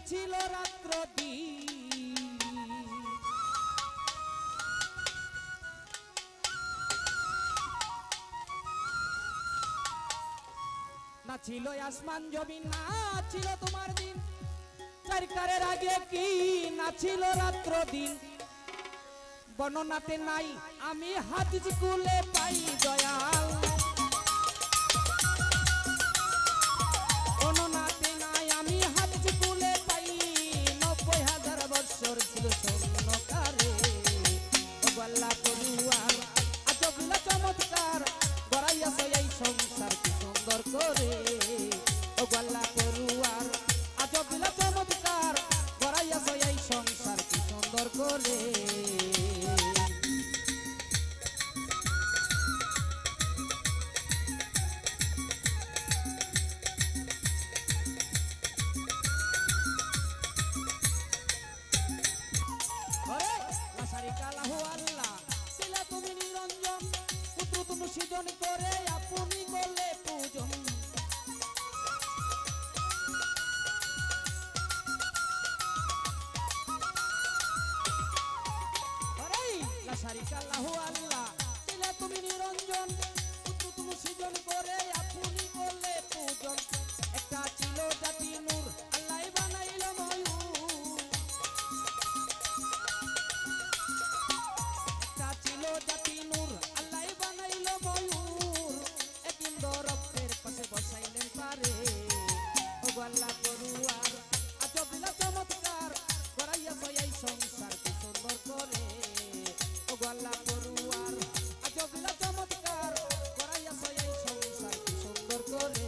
নাচিল রাত্র দিন নাচিল আসমান জমিন নাচিল তোমার দিন সরকারের আগে কি নাচিল রাত্র দিন বর্ণনাতে নাই আমি হাদিস কুলে পাই দয়াল বর্ণনাতে নাই আমি হাদিস কুলে পাই ৯০,০০০ বছর ছিল স্বর্ণকারে আল্লাহ পড়ুয়ার আজব লীলা চমৎকার গড়াইয়াছ এই সংসার কি সুন্দর করে আল্লাহ পড়ুয়ার আজব লীলা চমৎকার গড়াইয়াছ এই সংসার কি সুন্দর করে সৃজন করে আপনি করলে পূজন লাশারিকাল্লাহু আল্লাহ দিলে তুমি নিরঞ্জন পুত্র তুমি সৃজন করে আপনি করলে পূজন একটা ছিল জাতি নূর আল্লাহ বানাইল ময়ূর একটা ছিল জাতি নূর আল্লাহ বানাইল ময়ূর একদিন রক্তের পাশে বসাইলেন পারে ও আল্লাহ পড়ুয়ার আজব লীলা চমৎকার গড়াইয়াছ এই সংসার কি সুন্দর করে ও আল্লাহ পড়ুয়ার আজব লীলা চমৎকার গড়াইয়াছ এই সংসার কি সুন্দর করে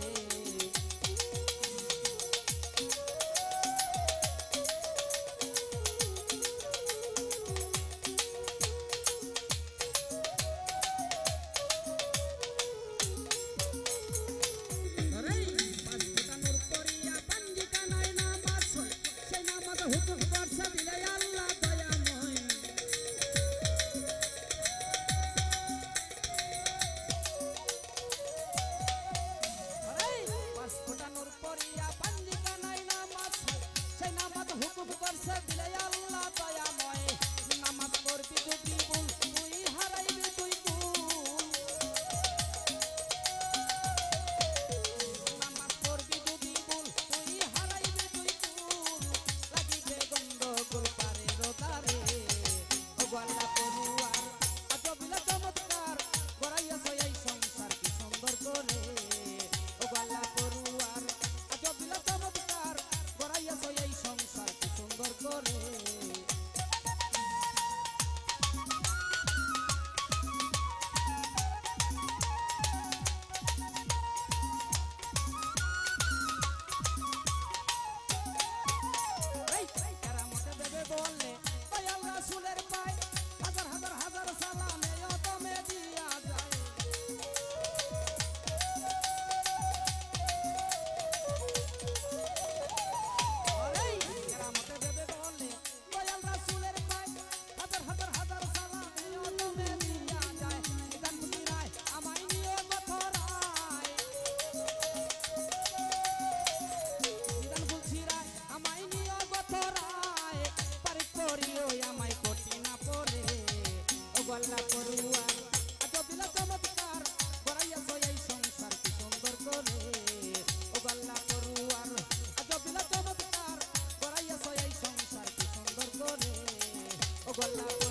আল্লাহ পড়ুয়ার আজব লীলা চমৎকার গড়াইয়াছ এই সংসার কি সুন্দর করে ও আল্লাহ পড়ুয়ার আজব লীলা চমৎকার গড়াইয়াছ এই সংসার কি সুন্দর করে ও আল্লাহ